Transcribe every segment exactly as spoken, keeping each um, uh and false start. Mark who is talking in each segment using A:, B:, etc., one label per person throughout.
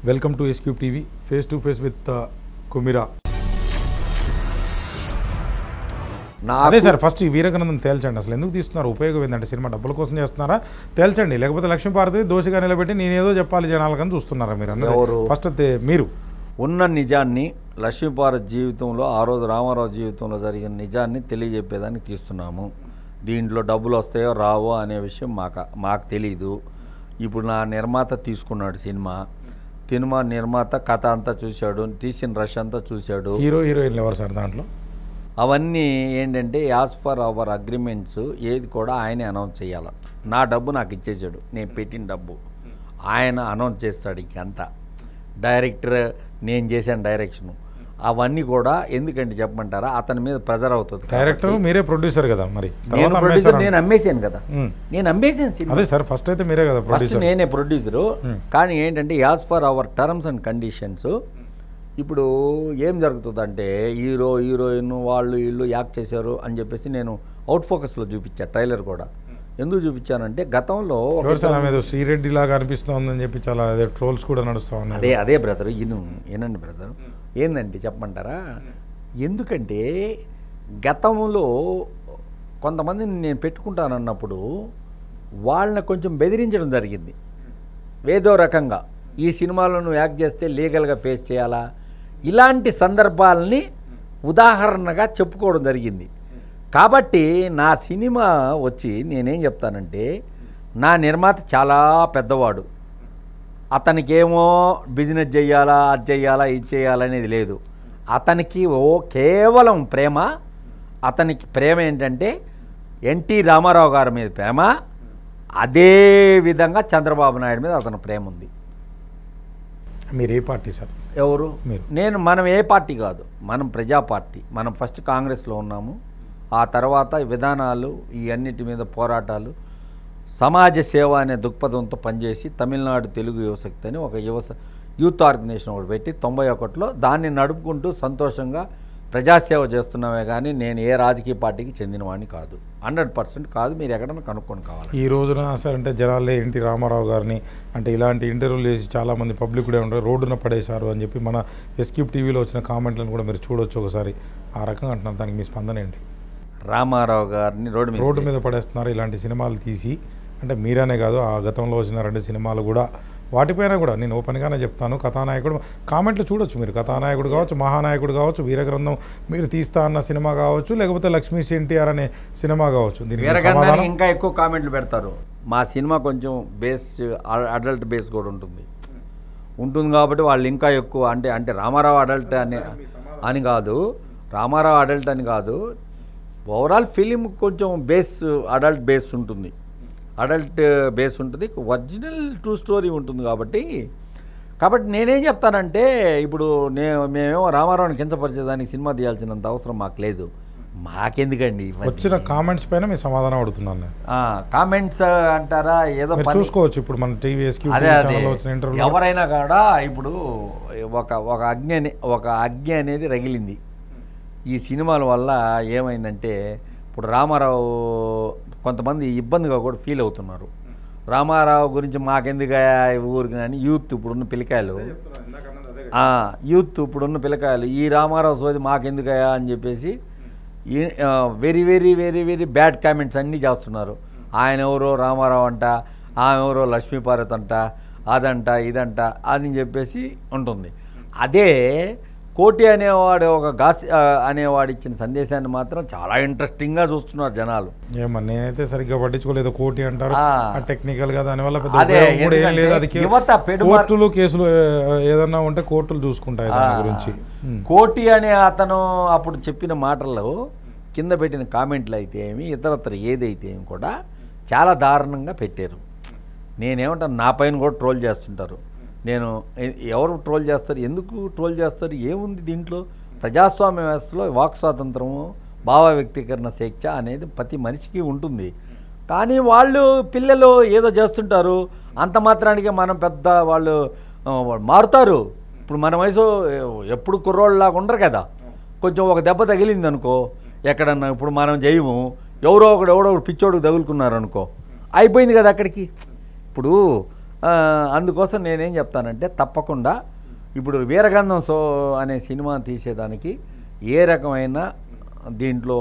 A: Welcome to S cube TV face to face with Kumira. అదే sir, first ఈ వీరగనందం తేల్చండి. అసలు ఎందుకు తీస్తున్నారు? ఉపయోగం ఏంటంటే సినిమా డబ్బుల కోసం చేస్తున్నారా? తేల్చండి. లేకపోతే లక్ష్మీపార్వతి దోషిగా నిలబెట్టి నేనేదో చెప్పాలి జనాలకని చూస్తున్నారా మీరు? అన్నది ఫస్ట్ మీరు
B: ఉన్న నిజాన్ని, లక్ష్మీపార్వతి జీవితంలో ఆ రోజు రామారావు జీవితంలో జరిగిన నిజాన్ని తెలియజెప్పేదానికి తీస్తున్నాము. దీంట్లో డబ్బులు వస్తాయో రావో అనే విషయం మాకు మాకు తెలీదు. ఇప్పుడు నా నిర్మాత తీసుకున్నాడు సినిమా. సినిమా నిర్మాత కథ అంతా చూశాడు, తీసిన రష్ అంతా చూశాడు.
A: హీరో హీరోయిన్లు ఎవరు సార్ దాంట్లో?
B: అవన్నీ ఏంటంటే యాజ్ ఫర్ అవర్ అగ్రిమెంట్స్ ఏది కూడా ఆయనే అనౌన్స్ చేయాలి. నా డబ్బు నాకు ఇచ్చేసాడు, నేను పెట్టిన డబ్బు ఆయన అనౌన్స్ చేస్తాడు. ఇంకంతా డైరెక్టర్, నేను చేశాను డైరెక్షను, అవన్నీ కూడా ఎందుకంటే చెప్పమంటారా, అతని మీద ప్రెజర్ అవుతుంది.
A: డైరెక్టర్ మీరే ప్రొడ్యూసర్ కదా, మరి
B: నేను ప్రొడ్యూసర్, నేను అమ్మేసాను కదా, నేను అమ్మేసాను.
A: అదే సార్, ఫస్ట్ అయితే మీరే కదా
B: ఫస్ట్ నేనే ప్రొడ్యూసరు. కానీ ఏంటంటే as per our terms and conditions ఇప్పుడు ఏం జరుగుతుందంటే హీరో హీరోయిన్ వాళ్ళు వీళ్ళు యాక్ట్ చేశారు అని చెప్పేసి నేను అవుట్ ఫోకస్లో చూపించాను. ట్రైలర్ కూడా ఎందుకు చూపించానంటే గతంలో
A: శ్రీరెడ్డి లాగా అనిపిస్తుందని చెప్పి చాలా అదే ట్రోల్స్ కూడా నడుస్తూ ఉన్నాయి.
B: అదే అదే బ్రదర్, ఇను ఏనండి బ్రదర్, ఏందంటే చెప్పమంటారా, ఎందుకంటే గతంలో కొంతమందిని నేను పెట్టుకుంటానన్నప్పుడు వాళ్ళని కొంచెం బెదిరించడం జరిగింది. ఏదో రకంగా ఈ సినిమాలో నువ్వు యాక్ట్ చేస్తే లీగల్గా ఫేస్ చేయాలా, ఇలాంటి సందర్భాలని ఉదాహరణగా చెప్పుకోవడం జరిగింది. కాబట్టి నా సినిమా వచ్చి నేనేం చెప్తానంటే, నా నిర్మాత చాలా పెద్దవాడు, అతనికేమో బిజినెస్ చేయాలా, అది చేయాలా, ఇది చేయాలనేది లేదు. అతనికి ఓ కేవలం ప్రేమ, అతనికి ప్రేమ ఏంటంటే ఎన్టీ రామారావు గారి మీద ప్రేమ, అదే విధంగా చంద్రబాబు నాయుడు మీద అతని ప్రేమ ఉంది.
A: మీరు ఏ పార్టీ సార్?
B: ఎవరు? మీరు. నేను మనం ఏ పార్టీ కాదు, మనం ప్రజా పార్టీ. మనం ఫస్ట్ కాంగ్రెస్లో ఉన్నాము, ఆ తర్వాత విధానాలు ఈ అన్నిటి మీద పోరాటాలు, సమాజ సేవ అనే దృక్పథంతో పనిచేసి తమిళనాడు తెలుగు యువశక్తి అని ఒక యువ యూత్ ఆర్గనైజేషన్ ఒకటి పెట్టి తొంభై ఒకటిలో దాన్ని నడుపుకుంటూ సంతోషంగా ప్రజాసేవ చేస్తున్నామే. కానీ నేను ఏ రాజకీయ పార్టీకి చెందినవాడిని కాదు, హండ్రెడ్ పర్సెంట్ కాదు. మీరు ఎక్కడన్నా కనుక్కొని కావాలి.
A: ఈ రోజున సార్ అంటే జనాలే ఎన్టీ రామారావు గారిని అంటే ఇలాంటి ఇంటర్వ్యూలు చేసి చాలామంది పబ్లిక్ కూడా ఉంటారు, రోడ్డున పడేశారు అని చెప్పి మన ఎస్క్యూబ్ టీవీలో వచ్చిన కామెంట్లను కూడా మీరు చూడొచ్చు ఒకసారి. ఆ రకంగా అంటున్నారు, దానికి మీ స్పందన ఏంటి?
B: రామారావు గారిని రోడ్డు మీద
A: రోడ్డు మీద పడేస్తున్నారు ఇలాంటి సినిమాలు తీసి. అంటే మీరనే కాదు, ఆ గతంలో వచ్చిన రెండు సినిమాలు కూడా, వాటిపైన కూడా నేను ఓపెన్గానే చెప్తాను. కథానాయకుడు కామెంట్లు చూడొచ్చు మీరు, కథానాయకుడు కావచ్చు, మహానాయకుడు కావచ్చు, వీరగ్రంథం మీరు తీస్తా అన్న సినిమా కావచ్చు, లేకపోతే లక్ష్మీ ఎన్టీఆర్ అనే సినిమా కావచ్చు.
B: వీరగ్రంథానికి ఇంకా ఎక్కువ కామెంట్లు పెడతారు. మా సినిమా కొంచెం బేస్ అడల్ట్ బేస్ కూడా ఉంటుంది ఉంటుంది కాబట్టి వాళ్ళు ఇంకా ఎక్కువ అంటే అంటే రామారావు అడల్ట్ అని అని కాదు, రామారావు అడల్ట్ అని కాదు, ఓవరాల్ ఫిలిం కొంచెం బేస్ అడల్ట్ బేస్ ఉంటుంది, అడల్ట్ బేస్ ఉంటుంది, ఒరిజినల్ ట్రూ స్టోరీ ఉంటుంది. కాబట్టి కాబట్టి నేనేం చెప్తానంటే, ఇప్పుడు నే మేమేమో రామారావుని కించపరిచేదానికి సినిమా తీయాల్సినంత అవసరం మాకు లేదు. మాకెందుకండి
A: వచ్చిన కామెంట్స్ పైన మీ సమాధానం అడుగుతున్నాను.
B: కామెంట్స్ అంటారా, ఏదో
A: చూసుకోవచ్చు ఇప్పుడు మన టీవీ
B: అదే అదే ఎవరైనా కూడా ఇప్పుడు ఒక ఒక అగ్ని అనే ఒక అగ్ని అనేది రగిలింది ఈ సినిమాల వల్ల. ఏమైందంటే ఇప్పుడు రామారావు కొంతమంది ఇబ్బందిగా కూడా ఫీల్ అవుతున్నారు. రామారావు గురించి మాకెందుకు ఊరికి అని యూత్ ఇప్పుడున్న పిల్లకాయలు, యూత్ ఇప్పుడున్న పిల్లకాయలు ఈ రామారావు సోది మాకెందుకయా అని చెప్పేసి very very very very bad comments అన్నీ చేస్తున్నారు. ఆయన ఎవరో రామారావు అంట, ఆమె ఎవరో లక్ష్మీపార్వతి అంట, అదంట ఇదంట అని చెప్పేసి ఉంటుంది. అదే కోటి అనేవాడు ఒక గాసి అనేవాడు ఇచ్చిన సందేశాన్ని మాత్రం చాలా ఇంట్రెస్టింగ్గా చూస్తున్నారు జనాలు.
A: ఏమన్నా నేనైతే సరిగ్గా పట్టించుకోలేదు. కోటి అంటారు టెక్నికల్గా, దానివల్ల కోర్టులు కేసులు ఏదన్నా ఉంటే కోర్టులు చూసుకుంటాయి దాని గురించి.
B: కోటి అనే అతను అప్పుడు చెప్పిన మాటల్లో కింద పెట్టిన కామెంట్లు అయితే ఏమి ఇతరత్ర ఏదైతే ఏమి కూడా చాలా దారుణంగా పెట్టారు. నేనేమంటాను, నా పైన కూడా ట్రోల్ చేస్తుంటారు. నేను ఎవరు ట్రోల్ చేస్తారు, ఎందుకు ట్రోల్ చేస్తారు, ఏముంది దీంట్లో? ప్రజాస్వామ్య వ్యవస్థలో వాక్ స్వాతంత్రము, భావ వ్యక్తీకరణ స్వేచ్ఛ అనేది ప్రతి మనిషికి ఉంటుంది. కానీ వాళ్ళు పిల్లలు ఏదో చేస్తుంటారు, అంత మాత్రానికి మనం పెద్ద వాళ్ళు మారుతారు. ఇప్పుడు మన వయసు ఎప్పుడు కుర్రోళ్ళలాగా ఉండరు కదా, కొంచెం ఒక దెబ్బ తగిలింది అనుకో ఎక్కడన్నా, ఇప్పుడు మనం చేయము, ఎవరో ఒకడు ఎవడో ఒకడు పిచ్చోడుకు తగులుకున్నారు అనుకో, అయిపోయింది కదా అక్కడికి. ఇప్పుడు అందుకోసం నేనేం చెప్తానంటే తప్పకుండా ఇప్పుడు వీరగంధం సో అనే సినిమా తీసేదానికి ఏ రకమైన దీంట్లో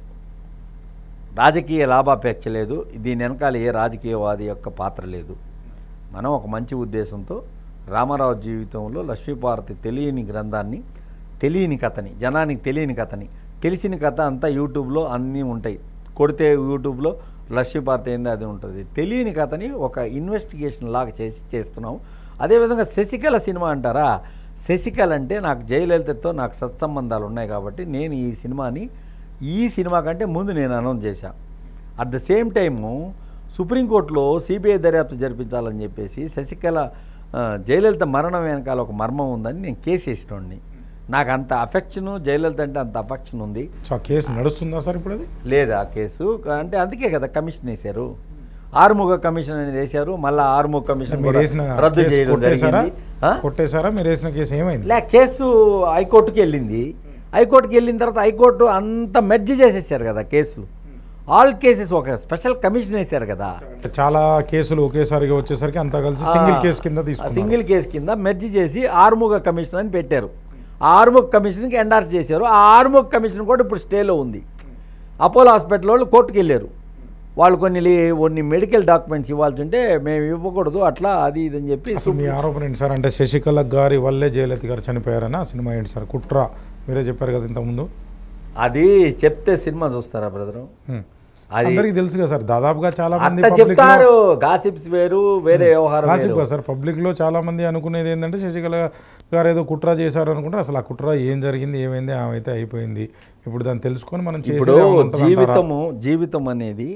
B: రాజకీయ లాభాపేక్ష లేదు, దీని వెనకాల ఏ రాజకీయవాది యొక్క పాత్ర లేదు. మనం ఒక మంచి ఉద్దేశంతో రామారావు జీవితంలో లక్ష్మీపార్వతి తెలియని గ్రంథాన్ని, తెలియని కథని, జనానికి తెలియని కథని, తెలిసిన కథ అంతా యూట్యూబ్లో అన్నీ ఉంటాయి, కొడితే యూట్యూబ్లో లక్ష్మీపార్వతి ఏంది అది ఉంటుంది. తెలియని కథని ఒక ఇన్వెస్టిగేషన్ లాగా చేసి చేస్తున్నాం. అదేవిధంగా శశికళ సినిమా అంటారా, శశికళ అంటే నాకు జయలలితతో నాకు సత్సంబంధాలు ఉన్నాయి కాబట్టి నేను ఈ సినిమాని ఈ సినిమా కంటే ముందు నేను అనౌన్స్ చేశాను. అట్ ద సేమ్ టైము సుప్రీంకోర్టులో సిబిఐ దర్యాప్తు జరిపించాలని చెప్పేసి శశికళ జయలలిత మరణం వెనకాల ఒక మర్మం ఉందని నేను కేసు వేసినోడిని. నాకు అంత అఫెక్షను, జయలలిత అంటే అంత అఫెక్షన్ ఉంది.
A: కేసు నడుస్తుందా సార్ ఇప్పుడు? అది
B: లేదా కేసు అంటే అందుకే కదా కమిషన్ వేశారు, ఆరుముఖ కమిషన్ అనేది వేశారు. మళ్ళీ ఆరుముఖ కమిషన్ రద్దు చేయడం జరిగింది.
A: కొట్టేశారా మీరు వేసిన కేసు? ఏమైంది?
B: లే, కేసు హైకోర్టుకి వెళ్ళింది. హైకోర్టుకి వెళ్ళిన తర్వాత హైకోర్టు అంత మెర్జ్ చేసేసారు కదా కేసులు, ఆల్ కేసెస్ ఒక స్పెషల్ కమిషన్ వేశారు కదా.
A: చాలా కేసులు ఒకేసారిగా వచ్చేసరికి అంతా కలిసి సింగిల్ కేసు కింద తీసుకున్నారు.
B: సింగిల్ కేసు కింద మెర్జ్ చేసి ఆరుముఖ కమిషన్ అని పెట్టారు. ఆ ఆరుముఖ కమిషన్కి ఎండార్స్ చేశారు. ఆ ఆరుముఖ కమిషన్ కూడా ఇప్పుడు స్టేలో ఉంది. అపోలో హాస్పిటల్ వాళ్ళు కోర్టుకు వెళ్ళారు. వాళ్ళు కొన్ని కొన్ని మెడికల్ డాక్యుమెంట్స్ ఇవ్వాల్సి ఉంటే మేము ఇవ్వకూడదు అట్లా అది ఇది అని చెప్పి.
A: అసలు మీ ఆరోపణ ఏంటి సార్? అంటే శశికళ గారి వల్లే జయలలిత గారు చనిపోయారని ఆ సినిమా ఏంటి సార్? కుట్ర మీరే చెప్పారు కదా ఇంతకుముందు.
B: అది చెప్తే సినిమా చూస్తారా బ్రదరు?
A: అందరికి తెలుసు కదా సార్, దాదాపుగా చాలా మంది
B: చెప్తారు. గాసిప్స్ వేరు, వేరే వ్యవహారం
A: గాసిప్ సార్. పబ్లిక్ లో చాలా మంది అనుకునేది ఏంటంటే శశికళ గారు ఏదో కుట్ర చేశారు అనుకుంటారు. అసలు ఆ కుట్ర ఏం జరిగింది, ఏమైంది, ఆమె అయితే అయిపోయింది. ఇప్పుడు దాన్ని తెలుసుకొని మనం
B: ఇప్పుడు జీవితము జీవితం అనేది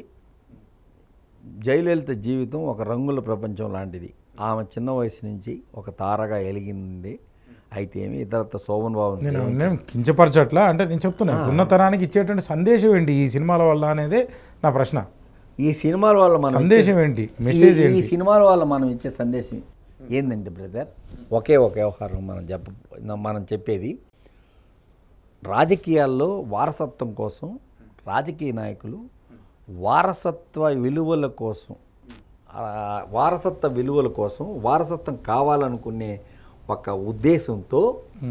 B: జయలలిత జీవితం ఒక రంగుల ప్రపంచం లాంటిది. ఆమె చిన్న వయసు నుంచి ఒక తారగా ఎలిగింది. అయితే ఏమి ఇతరత్ర శోభన్ బాబు
A: నేను నేను కించపరచట్లా, అంటే నేను చెప్తున్నాను ఉన్న తరానికి ఇచ్చేటువంటి సందేశం ఏంటి ఈ సినిమాల వల్ల అనేది నా ప్రశ్న.
B: ఈ సినిమాల వల్ల మన
A: సందేశం ఏంటి, మెసేజ్ ఏంటి?
B: ఈ సినిమాల వల్ల మనం ఇచ్చే సందేశం ఏంటంటే బ్రదర్, ఒకే ఒక వ్యవహారం మనం చెప్ప మనం చెప్పేది రాజకీయాల్లో వారసత్వం కోసం రాజకీయ నాయకులు వారసత్వ విలువల కోసం వారసత్వ విలువల కోసం వారసత్వం కావాలనుకునే ఒక ఉద్దేశంతో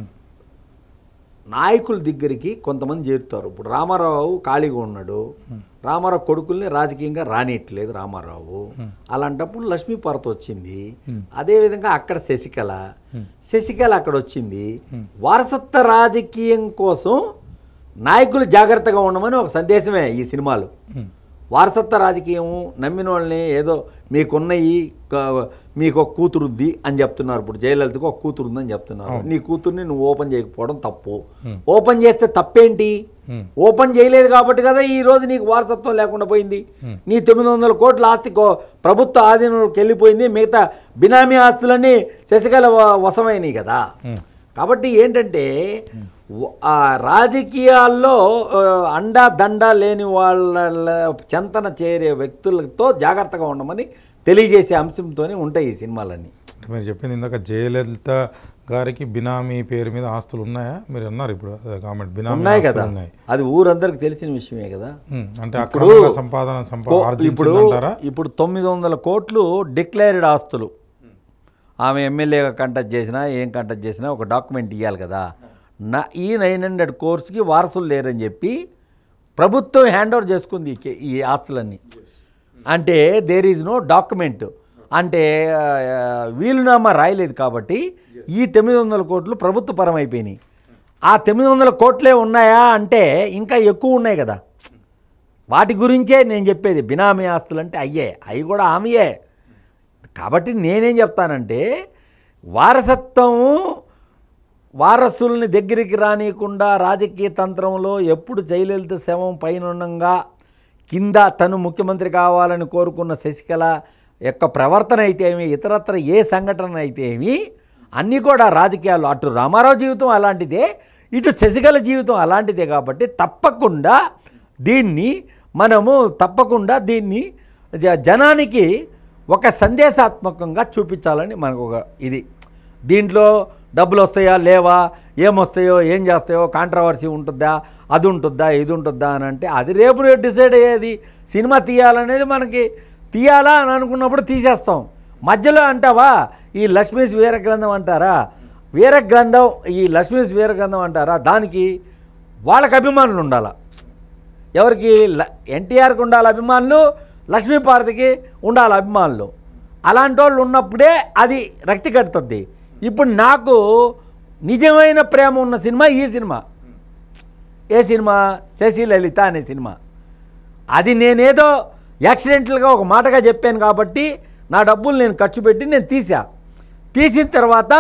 B: నాయకుల దగ్గరికి కొంతమంది చేరుతారు. ఇప్పుడు రామారావు ఖాళీగా ఉన్నాడు, రామారావు కొడుకుల్ని రాజకీయంగా రానియట్లేదు రామారావు. అలాంటప్పుడు లక్ష్మీపార్వతి వచ్చింది. అదేవిధంగా అక్కడ శశికళ శశికళ అక్కడ వచ్చింది. వారసత్వ రాజకీయం కోసం నాయకులు జాగ్రత్తగా ఉండమని ఒక సందేశమే ఈ సినిమాలు. వారసత్వ రాజకీయం నమ్మిన వాళ్ళని ఏదో మీకున్నయి మీకు ఒక కూతురుద్ది అని చెప్తున్నారు. ఇప్పుడు జయలలితకు ఒక కూతురు ఉందని చెప్తున్నారు. నీ కూతుర్ని నువ్వు ఓపెన్ చేయకపోవడం తప్పు. ఓపెన్ చేస్తే తప్పేంటి? ఓపెన్ చేయలేదు కాబట్టి కదా ఈ రోజు నీకు వారసత్వం లేకుండా పోయింది. నీ తొమ్మిది వందల కోట్ల ఆస్తి ప్రభుత్వ ఆధీనంలోకి వెళ్ళిపోయింది. మిగతా బినామీ ఆస్తులన్నీ శశికళ వశమైనవి కదా. కాబట్టి ఏంటంటే రాజకీయాల్లో అండా దండ లేని వాళ్ళ చెంతన చేరే వ్యక్తులతో జాగ్రత్తగా ఉండమని తెలియజేసే అంశంతోనే ఉంటాయి ఈ సినిమాలన్నీ.
A: మీరు చెప్పింది ఇందాక జయలలిత గారికి బినామీ పేరు మీద ఆస్తులు ఉన్నాయా మీరు అన్నారు. ఇప్పుడు కామెంట్ బినామీ
B: ఉన్నాయి కదా, అది ఊరందరికి తెలిసిన విషయమే కదా.
A: అంటే అక్కడ సంపాదన
B: ఇప్పుడు ఇప్పుడు తొమ్మిది వందల కోట్లు డిక్లేర్డ్ ఆస్తులు ఆమె ఎమ్మెల్యేగా కంటెస్ట్ చేసినా ఏం కంటెస్ట్ చేసినా ఒక డాక్యుమెంట్ ఇవ్వాలి కదా. నా ఈ నైన్ హండ్రెడ్ కోర్స్కి వారసులు లేరని చెప్పి ప్రభుత్వం హ్యాండ్ ఓవర్ చేసుకుంది ఈ ఆస్తులన్నీ. అంటే దేర్ ఈజ్ నో డాక్యుమెంట్, అంటే వీలునామా రాయలేదు కాబట్టి ఈ తొమ్మిది వందల కోట్లు ప్రభుత్వ పరం అయిపోయినాయి. ఆ తొమ్మిది వందల కోట్లే ఉన్నాయా అంటే ఇంకా ఎక్కువ ఉన్నాయి కదా. వాటి గురించే నేను చెప్పేది. బినామీ ఆస్తులు అంటే అయ్యే, అవి కూడా ఆమెయే. కాబట్టి నేనేం చెప్తానంటే వారసత్వము వారసుల్ని దగ్గరికి రానియకుండా రాజకీయ తంత్రంలో ఎప్పుడు జయలలిత శవం పైనుండగా కింద తను ముఖ్యమంత్రి కావాలని కోరుకున్న శశికళ యొక్క ప్రవర్తన అయితే ఏమి, ఇతరత్ర ఏ సంఘటన అయితే ఏమి, అన్నీ కూడా రాజకీయాలు. అటు రామారావు జీవితం అలాంటిదే, ఇటు శశికళ జీవితం అలాంటిదే. కాబట్టి తప్పకుండా దీన్ని మనము తప్పకుండా దీన్ని జనానికి ఒక సందేశాత్మకంగా చూపించాలని మనకు ఒక ఇది. దీంట్లో డబ్బులు వస్తాయా లేవా, ఏమొస్తాయో ఏం చేస్తాయో, కాంట్రవర్సీ ఉంటుందా, అది ఉంటుందా ఇది ఉంటుందా అని అంటే అది రేపు రేపు డిసైడ్ అయ్యేది. సినిమా తీయాలనేది మనకి తీయాలా అని అనుకున్నప్పుడు తీసేస్తాం. మధ్యలో అంటావా ఈ లక్ష్మీస్ వీర గ్రంథం అంటారా, వీర గ్రంథం ఈ లక్ష్మీస్ వీర గ్రంథం అంటారా, దానికి వాళ్ళకి అభిమానులు ఉండాలి. ఎవరికి? ఎన్టీఆర్కి ఉండాలి అభిమానులు, లక్ష్మీపార్వతికి ఉండాలి అభిమానులు. అలాంటి వాళ్ళు ఉన్నప్పుడే అది రక్తి కడుతుంది. ఇప్పుడు నాకు నిజమైన ప్రేమ ఉన్న సినిమా ఈ సినిమా. ఏ సినిమా? శశిలలిత అనే సినిమా. అది నేనేదో యాక్సిడెంటల్గా ఒక మాటగా చెప్పాను కాబట్టి నా డబ్బులు నేను ఖర్చు పెట్టి నేను తీసా. తీసిన తర్వాత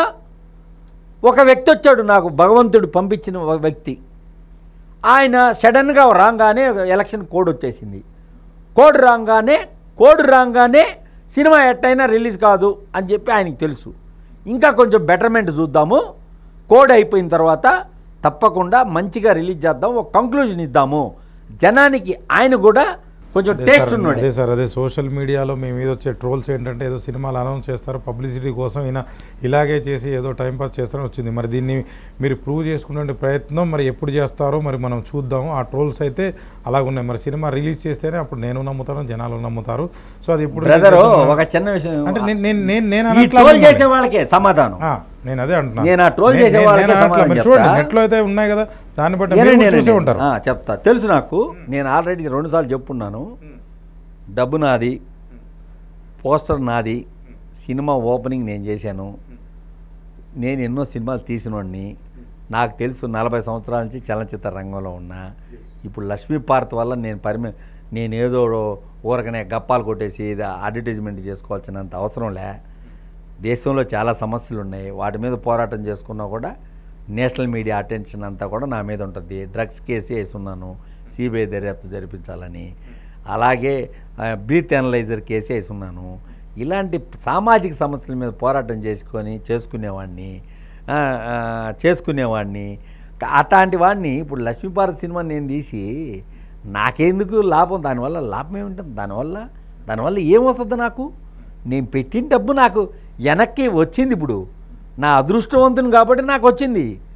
B: ఒక వ్యక్తి వచ్చాడు, నాకు భగవంతుడు పంపించిన ఒక వ్యక్తి. ఆయన సడన్గా రాగానే ఎలక్షన్ కోడ్ వచ్చేసింది. కోడ్ రాగానే కోడ్ రాగానే సినిమా ఎట్టయినా రిలీజ్ కాదు అని చెప్పి ఆయనకి తెలుసు. ఇంకా కొంచెం బెటర్మెంట్ చూద్దాము, కోడ్ అయిపోయిన తర్వాత తప్పకుండా మంచిగా రిలీజ్ చేద్దాం, ఒక కంక్లూజన్ ఇద్దాము జనానికి. ఆయన కూడా కొంచెం టేస్ట్ ఉన్నాడు.
A: అదే సార్, అదే సోషల్ మీడియాలో మీ మీద వచ్చే ట్రోల్స్ ఏంటంటే ఏదో సినిమాలు అనౌన్స్ చేస్తారు పబ్లిసిటీ కోసం, ఈయన ఇలాగే చేసి ఏదో టైంపాస్ చేస్తారని వచ్చింది. మరి దీన్ని మీరు ప్రూవ్ చేసుకునే ప్రయత్నం మరి ఎప్పుడు చేస్తారో మరి మనం చూద్దాము. ఆ ట్రోల్స్ అయితే అలాగున్నాయి. మరి సినిమా రిలీజ్ చేస్తేనే అప్పుడు నేను నమ్ముతాను, జనాలు నమ్ముతారు. సో అది ఇప్పుడు
B: ఒక చిన్న విషయం
A: అంటే నేను నేను
B: ట్రోల్ చేసే వాళ్ళకే సమాధానం
A: నేను అదే అంటున్నాను.
B: నేను ఆ ట్రోల్ చేసే వాళ్ళకే సమాధానం
A: చూడండి, నెట్లో అయితే ఉన్నాయి కదా, దాన్ని బట్టి మీరు చూసే ఉంటారు.
B: చెప్తా, తెలుసు నాకు. నేను ఆల్రెడీ రెండు సార్లు చెప్పున్నాను. డబ్బు నాది, పోస్టర్ నాది, సినిమా ఓపెనింగ్ నేను చేశాను, నేను ఎన్నో సినిమాలు తీసినోడిని. నాకు తెలుసు, నలభై సంవత్సరాల నుంచి చలనచిత్ర రంగంలో ఉన్నా. ఇప్పుడు లక్ష్మీపార్వతి వల్ల నేను పరిమి నేను ఏదో ఊరకనే గప్పాలు కొట్టేసి అడ్వర్టైజ్మెంట్ చేసుకోవాల్సినంత అవసరం లే. దేశంలో చాలా సమస్యలు ఉన్నాయి, వాటి మీద పోరాటం చేసుకున్నా కూడా నేషనల్ మీడియా అటెన్షన్ అంతా కూడా నా మీద ఉంటుంది. డ్రగ్స్ కేసు వేసున్నాను, సిబిఐ దర్యాప్తు జరిపించాలని. అలాగే బ్రీత్ అనలైజర్ కేసు వేసున్నాను. ఇలాంటి సామాజిక సమస్యల మీద పోరాటం చేసుకొని చేసుకునేవాడిని చేసుకునేవాడిని అట్లాంటి వాడిని ఇప్పుడు లక్ష్మీపార్వతి సినిమా నేను తీసి నాకెందుకు లాభం? దానివల్ల లాభం ఏముంటుంది? దానివల్ల దానివల్ల ఏమొస్తుంది నాకు? నేను పెట్టిన డబ్బు నాకు వెనక్కి వచ్చింది. ఇప్పుడు నా అదృష్టవంతుని కాబట్టి నాకు వచ్చింది.